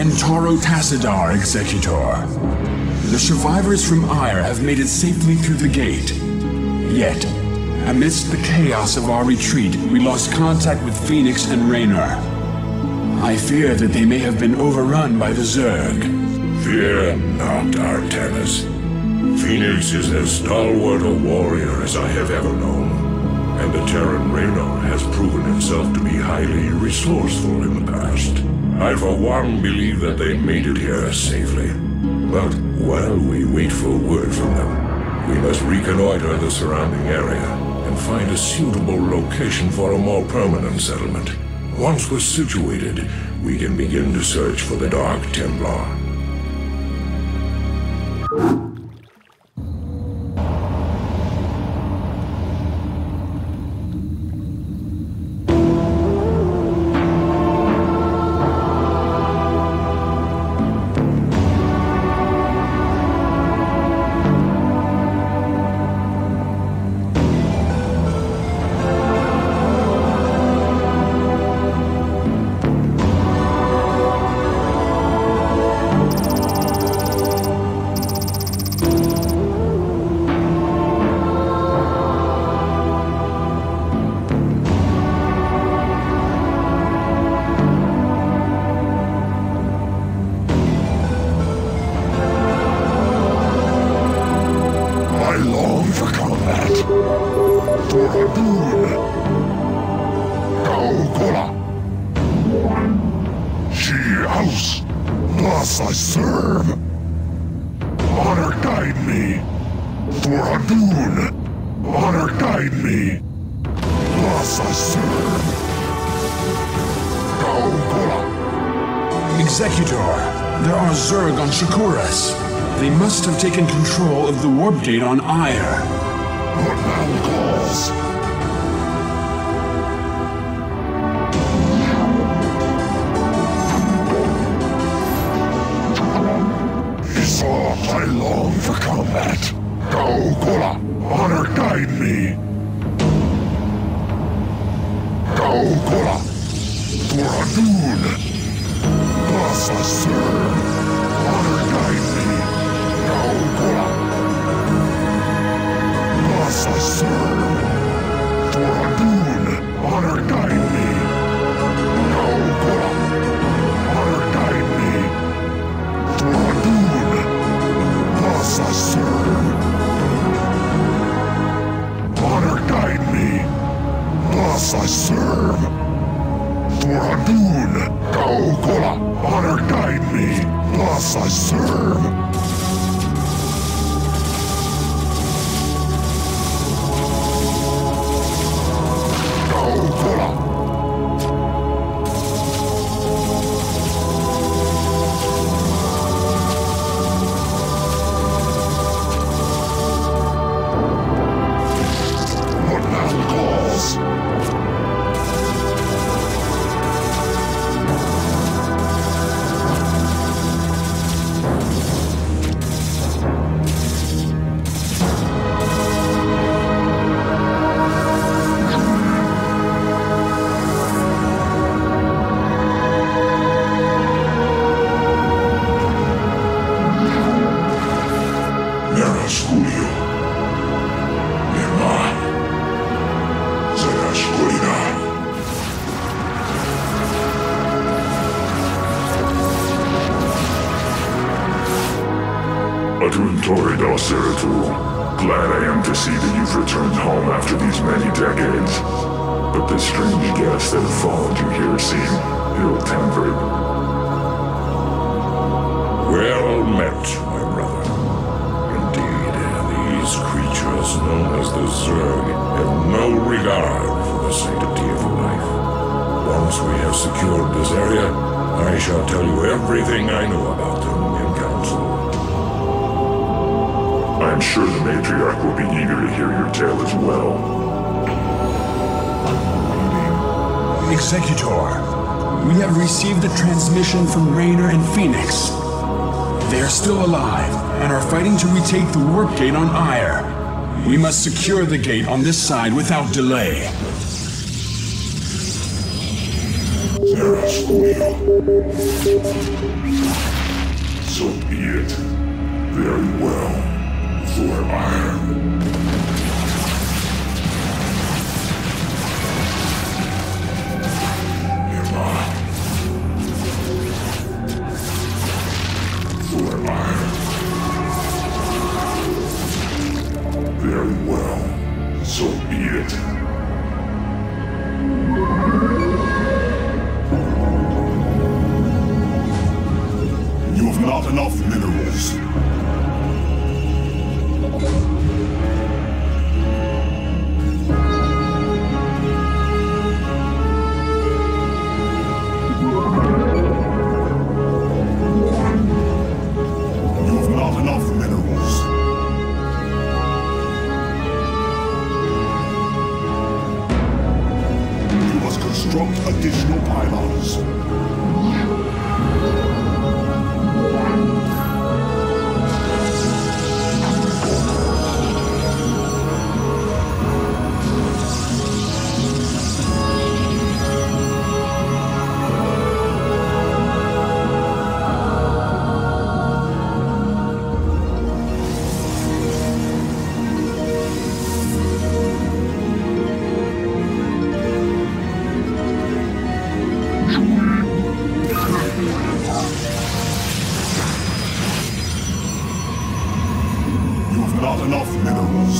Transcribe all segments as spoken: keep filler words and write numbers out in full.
Antaro Tassadar, Executor. The survivors from Ire have made it safely through the gate. Yet, amidst the chaos of our retreat, we lost contact with Phoenix and Raynor. I fear that they may have been overrun by the Zerg. Fear not, Artemis. Phoenix is as stalwart a warrior as I have ever known, and the Terran Raynor has proven himself to be highly resourceful in the past. I for one believe that they made it here safely. But while we wait for word from them, we must reconnoiter the surrounding area and find a suitable location for a more permanent settlement. Once we're situated, we can begin to search for the Dark Templar. I serve. Honor guide me. For Hadun. Honor guide me. Thus I serve. Go, Kula. Executor, there are Zerg on Shakuras. They must have taken control of the warp gate on Ire. What now calls? I long for combat. Go, Kula. Honor guide me. Go, Kula. For Hadun. Thus I serve. Honor guide me. Go, Kula. Thus I serve. For Hadun. Honor guide me. Go, Kula. Honor guide me. For Hadun. Thus I serve. Honor guide me. Thus I serve. For Hadun. Go, Kula. Honor guide me. Thus I serve. Go, Kula. Glad I am to see that you've returned home after these many decades. But the strange guests that have followed you here seem ill-tempered. Well met, my brother. Indeed, these creatures known as the Zerg have no regard for the sanctity of life. Once we have secured this area, I shall tell you everything I know about them in council. I am sure the Matriarch will be eager to hear your tale as well. Executor, we have received a transmission from Raynor and Phoenix. They are still alive and are fighting to retake the warp gate on Ire. We must secure the gate on this side without delay. There is So be it. Very well. For iron. Am I? For iron. Very well. So be it. You have not enough minerals. You have not enough minerals. You must construct additional pylons. Not enough minerals.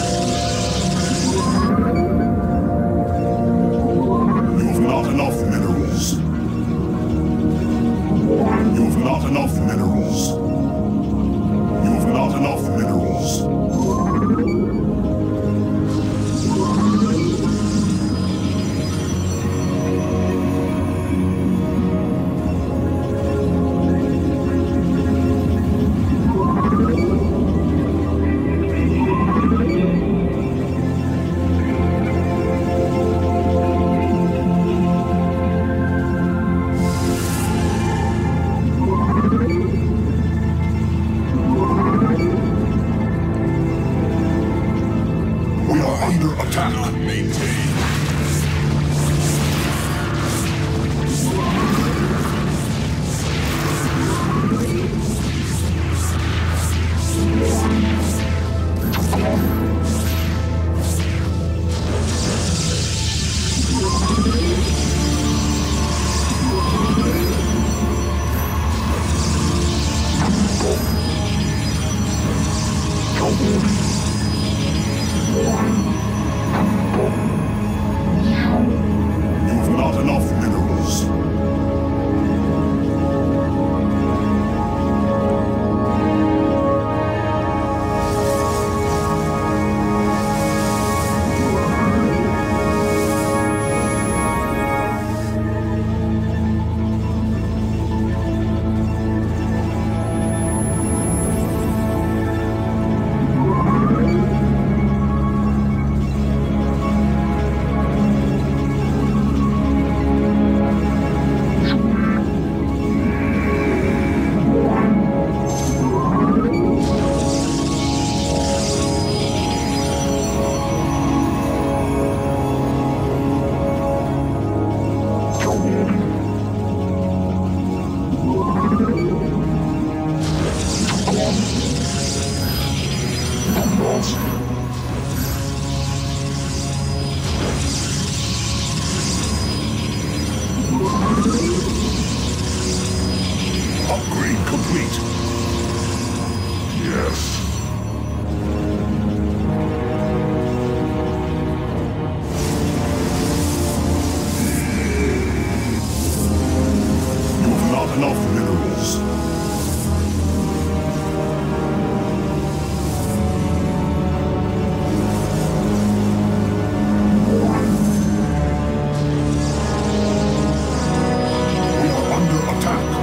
Not enough minerals. We are under attack. You've not enough minerals. Upgrade complete. Yes. You have not enough minerals. We are under attack.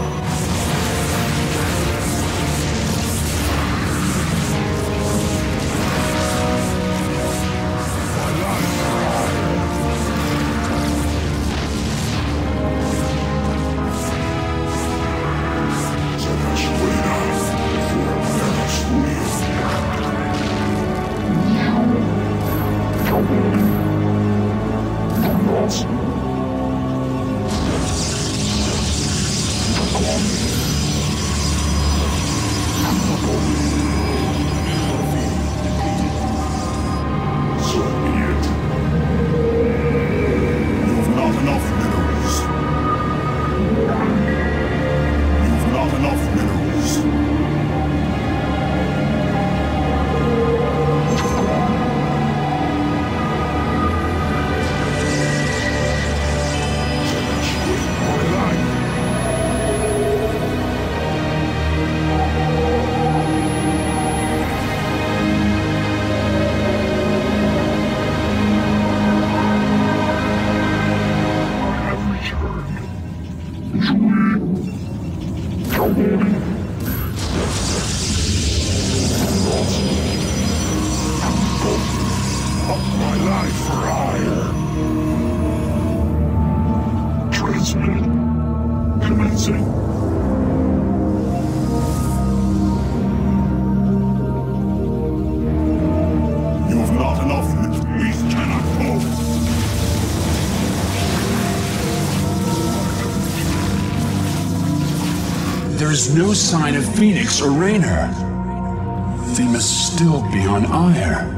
There is no sign of Phoenix or Raynor. They must still be on Ire.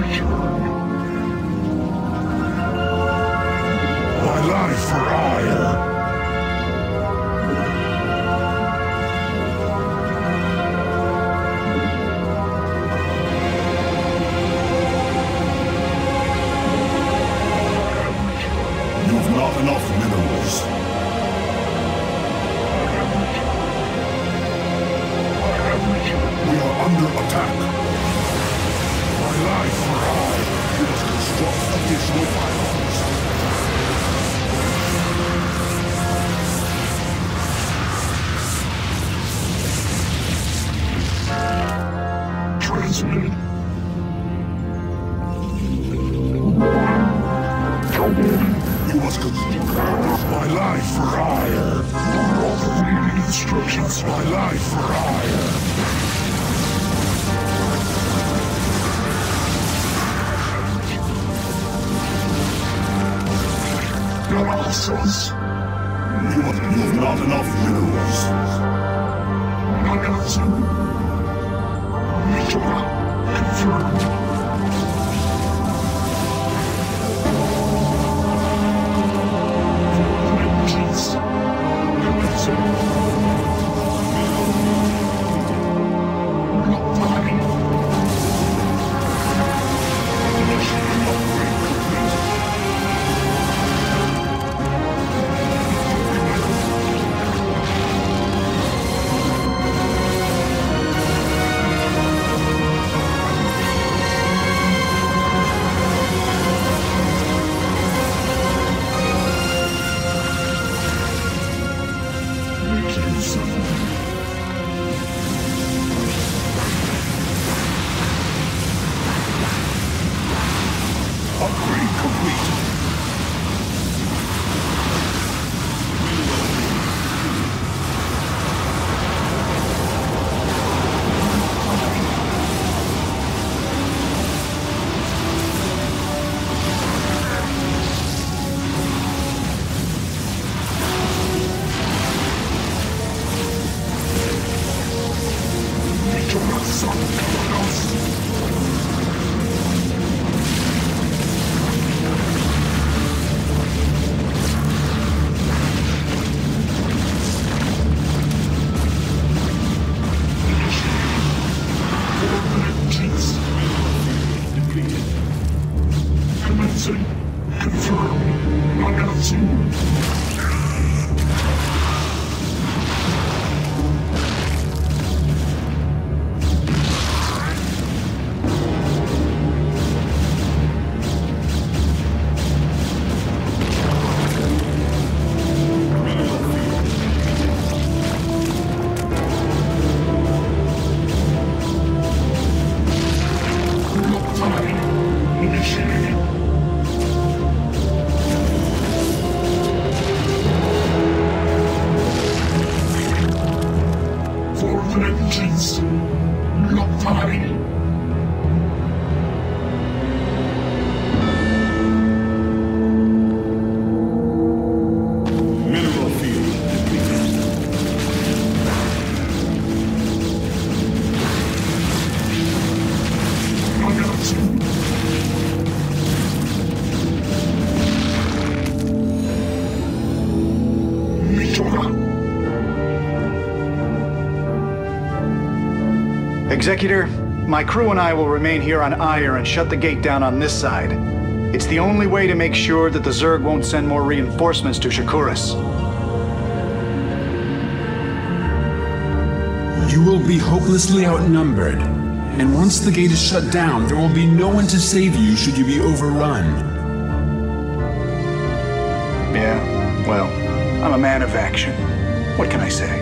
My life for hire. You've not enough minerals. We are under attack. My life for hire. You must construct additional pylons. Transmitted. You must construct My life for hire. All the remaining instructions. My life for hire. Analysis. You must use not enough minerals. Nagasu. Mitora. Confirmed. Jeez. Commencing. Not dying. Initiating upgrade complete. Upgrade complete. Mitora Sun House. Commencing. Confirmed. Nagatsu. Initiating. Forward engines. Lock time. mineral field depleted. Nagatsu. Mitora. Executor, my crew and I will remain here on Ire and shut the gate down on this side. It's the only way to make sure that the Zerg won't send more reinforcements to Shakuras. You will be hopelessly outnumbered. And once the gate is shut down, there will be no one to save you should you be overrun. Yeah, well, I'm a man of action. What can I say?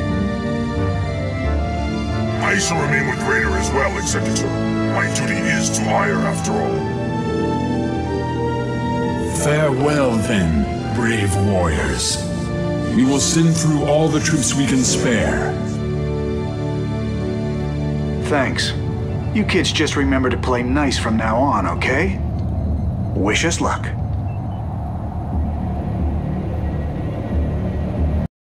I shall remain with Raynor as well, Executor. My duty is to Ire after all. Farewell then, brave warriors. We will send through all the troops we can spare. Thanks. You kids just remember to play nice from now on, okay? Wish us luck.